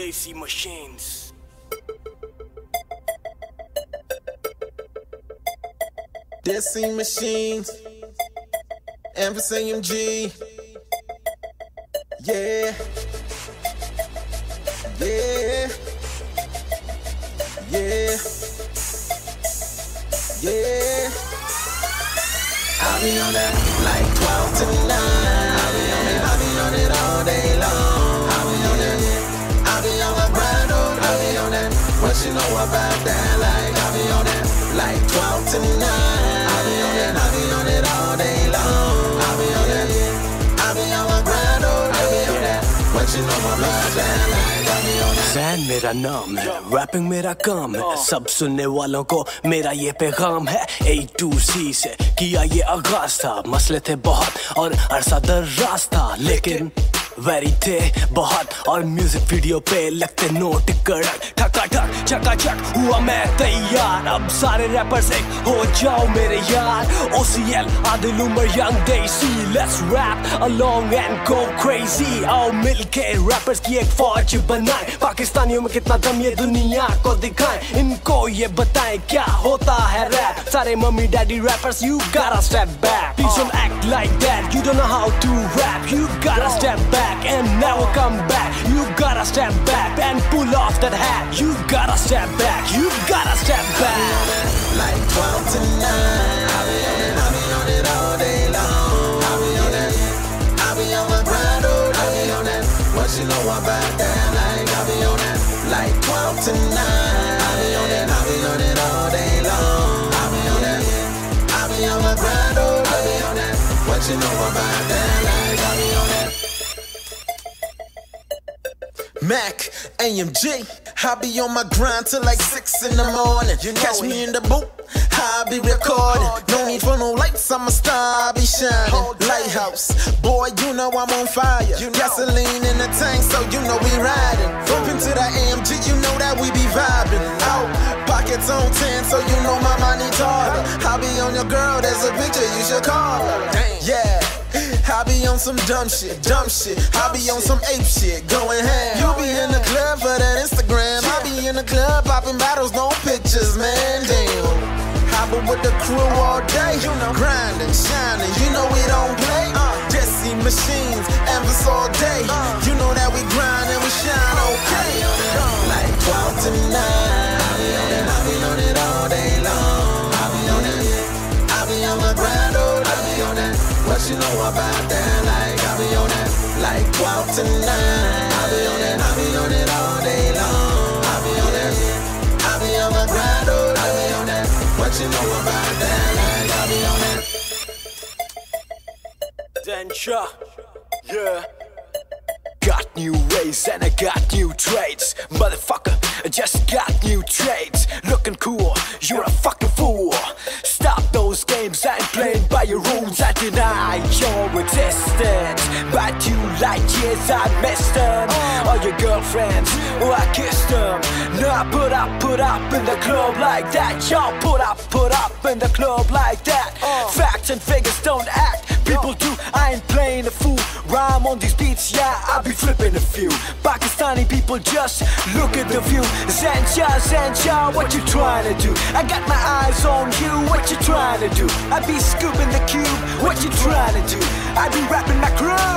Desi Machines. Desi Machines, AMVIS AMG. Yeah, yeah, yeah, yeah. I'll be on that like 12 to 9. I'll be on it all day long. I'll be on that, I'll be on my grind, I'll be on that. What you know about that? Like I'll be on that like 12 to 9. I'll be on that, I'll be on it all day long. I'll be on that, I'll be on my grind, I'll be on that. What you know about that? Like I'll be on that. Zayn मेरा नाम है, wrapping मेरा काम है, सब सुनने वालों को मेरा ये पैगाम है। A to C से किया ये आगाज था, मसले थे बहुत और अरसा दर्राज था, लेकिन वेरी थे बहुत और म्यूजिक वीडियो पे लगते नोट कड़क, ठकाठक चकाचक हुआ मैं तैयार। अब सारे रैपर्स एक हो जाओ मेरे यार। OCL Adil Umar young desi, let's rap along and go crazy. आओ मिलके रैपर्स की एक फौज बनाएं, पाकिस्तानियों में कितना दम ये दुनिया को दिखाएं। इनको ये बताएं क्या होता है रैप। सारे mummy daddy rappers, you gotta step back. Please don't act like that, you don't know how to rap. You gotta step back and never come back. You gotta step back and pull off that hat. You gotta step back, you gotta step back. Like 12 to 9. I'll be on it all day long. I'll be on that, I'll be on my grind, I'll be on that. What you know about that? Like I'll be on that, like 12 to 9. I'll be on that, I'll be on it all day long. I'll be on that, I'll be on my grind, I'll be on that. What you know about that? Like I'll be on that. Mac, AMG, I be on my grind till like 6 in the morning. You catch me in the booth, I be recording. No need for no lights, I'm a star, I be shining. Lighthouse, boy, you know I'm on fire. Gasoline in the tank, so you know we riding. Bump into the AMG, you know that we be vibing. Out, pockets on 10, so you know my money taller. I be on your girl, there's a picture, you should call her. Yeah. I be on some dumb shit, I be on some ape shit, going ham. You be in the club for that Instagram, I be in the club popping bottles, no pictures, man, damn. Hopping with the crew all day, you know, grinding, shining, you know we don't play. Desi Machines, AMVIS all day, you know that we grind and we shine, okay. Like 12 to 9, I be on it all day long. I be on it, I be on my grind, I be on that. What you know about that? Like I be on that, like 12 to 9. I be on that, I be on it all day long. I be on that, I be on my grind, I be on that. What you know about that? Like I be on that. Zayn, Shah, yeah. Got new ways and I got new traits. Motherfucker, I just got new traits. Looking cool, you're a fucking fool. Stop those games, I ain't playing by your rules. I deny your existence, but you like years I missed them. All your girlfriends, oh I kissed them. Nah, put up in the club like that. Y'all put up in the club like that. Facts and figures don't act, people do. I ain't playing a fool. Rhyme on these beats, yeah, I be flipping a few. Pakistani people just look at the view. Zayn Shah, what you trying to do? I got my eyes on you, what you trying to do? I be scooping the cube, what you trying to do? I be rapping my crew,